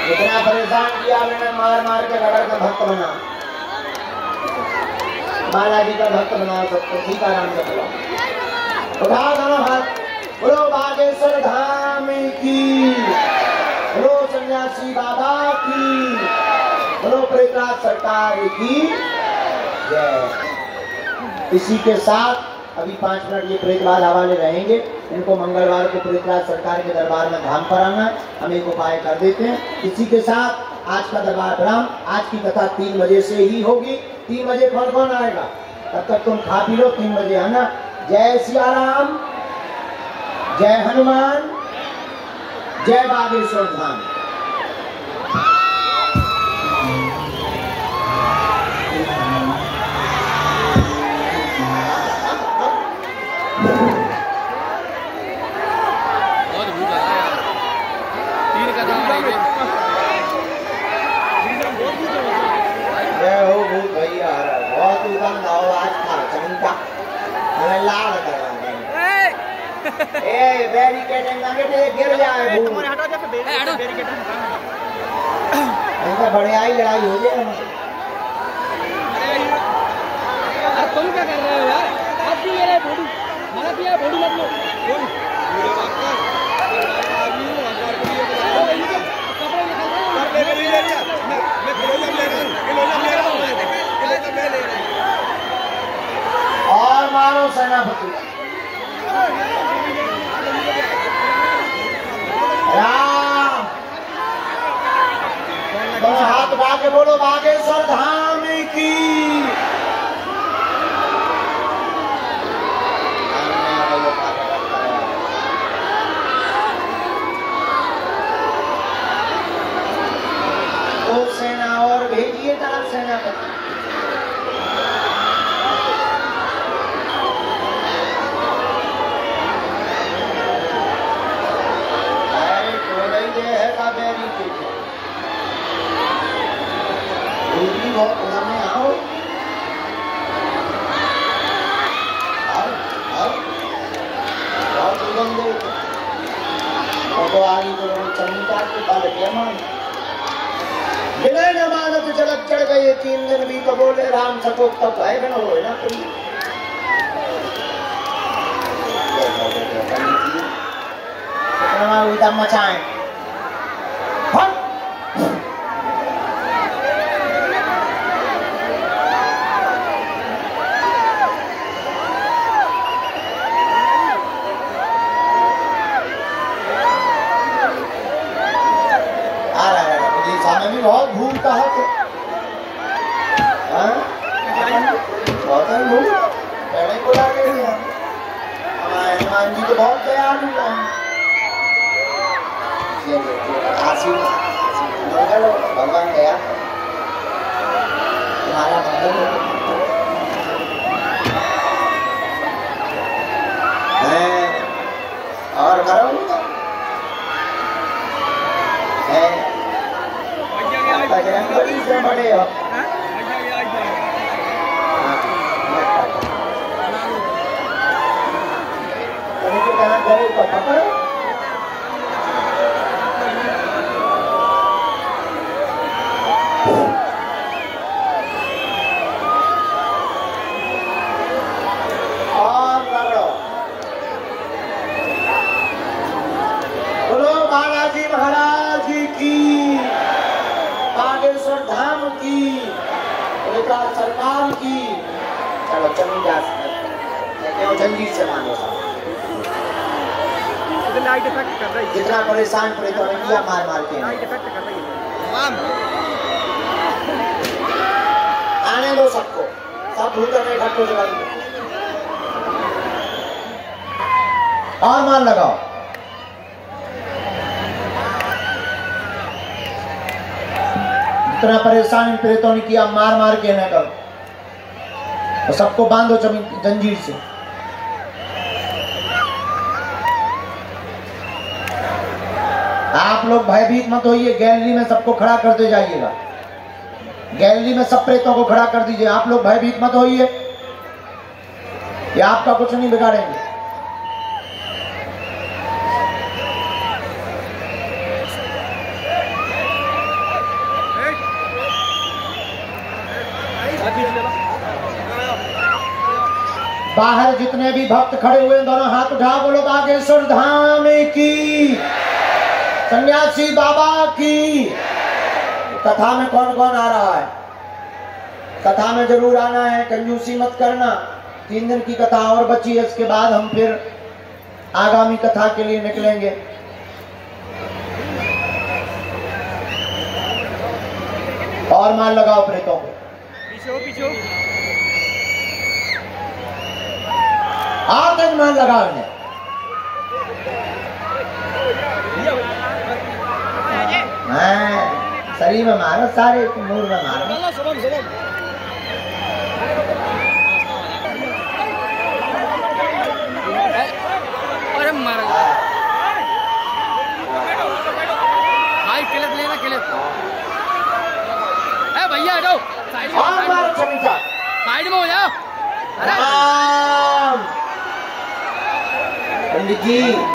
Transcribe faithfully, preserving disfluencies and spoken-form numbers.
इतना परेशान किया मैंने, मार मार के रगड़ का भक्त बना, बालाजी का भक्त बना सकते, सीताराम का बोला। उठा दोनों हाथ, बोलो बागेश्वर धाम की, बोलो सन्यासी बाबा की, बोलो प्रेतराज सरकार की जय। इसी के साथ अभी पांच मिनट ये प्रेतवाद हवाले रहेंगे। इनको मंगलवार को प्रेतराज सरकार के दरबार में धाम पर आना है, हम एक उपाय कर देते हैं। इसी के साथ आज का दरबार ब्राह्म, आज की कथा तीन बजे से ही होगी। तीन बजे कौन कौन आएगा, तब तक तुम खा पी लो, तीन बजे आना। जय सिया राम, जय हनुमान, जय बागेश्वर धाम। जय हो भूत भैया, बहुत उदम दाओ आज था चमका, हमें लाल कर ए बैरिकेडिंग लगे थे, गिर जाए भूत। तुम्हारे हटा जा बैरिकेडिंग, ऐसा बढ़िया ही लड़ाई हो जाए। अरे तुम क्या कर रहे हो यार, आप भी मेरे बॉडी मना दिया, बॉडी मत लो कपड़े निकाल ले ले लिया, मैं किलोग्राम ले रहा हूं, किलोग्राम ले रहा हूं, किलोग्राम ले ले और मारो सेनापति राम। दोनों हाथ उठा के बोलो बागेश्वर धाम की। दो सेना और भेजिए दाल सेनापति। आओ आओ आओ आओ बंदे तो आगे तो चंदा के बाल के मान बिना जमानत चलक चढ़ गए, तीन दिन भी तो बोले राम सकोप तक है बना हो ना तुम इतना मचाए बहुत भूल का है बहुत भूल पहले को लागे हमारे हनुमान जी तो बहुत दयालु हैं। भगवान गया तुम्हारा मंगल और करो बजरंगबली से बड़े हो कहाँ गए तो पकड़ो। और करो बोलो बालाजी महाराज की, बागेश्वर धाम की, प्रेतराज सरकार की। चलो चली जा सकते जंजीर से मानो लाइट इफेक्ट कर रही है, जितना परेशान प्रेतों ने किया मार मार के लाइट इफेक्ट कर रही है। आने दो सबको, सब भूतों में इकट्ठे हो जाएंगे और मान लगाओ। इतना परेशान इन प्रेतों ने किया मार मार के न करो, तो सबको बांधो जंजीर से। आप लोग भयभीत मत होइए, गैलरी में सबको खड़ा करते जाइएगा, गैलरी में सब प्रेतों को खड़ा कर दीजिए। आप लोग भयभीत मत होइए, ये आपका कुछ नहीं बिगाड़ेंगे। बाहर जितने भी भक्त खड़े हुए दोनों हाथ उठा बोलो बागेश्वर धाम की, सन्यासी बाबा की। कथा में कौन कौन आ रहा है? कथा में जरूर आना है, कंजूसी मत करना। तीन दिन की कथा और बची है, इसके बाद हम फिर आगामी कथा के लिए निकलेंगे। और माल लगाओ प्रेतों को, पीछे पीछे आप तक माल लगाओ इन्हें। हाँ, शरीर में मारो, सारे मुंह में मारो। अरे मार भाई, क्लिप लेना क्लिप। ए भैया आ जाओ, साइड में साइड में हो जाओ। पंडित जी